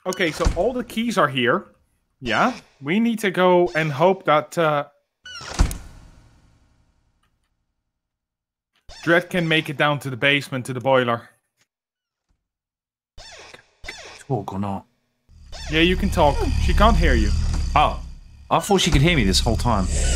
Okay, so all the keys are here. Yeah, we need to go and hope that Dread can make it down to the basement to the boiler. Talk or not? Yeah, you can talk. She can't hear you. Oh, I thought she could hear me this whole time.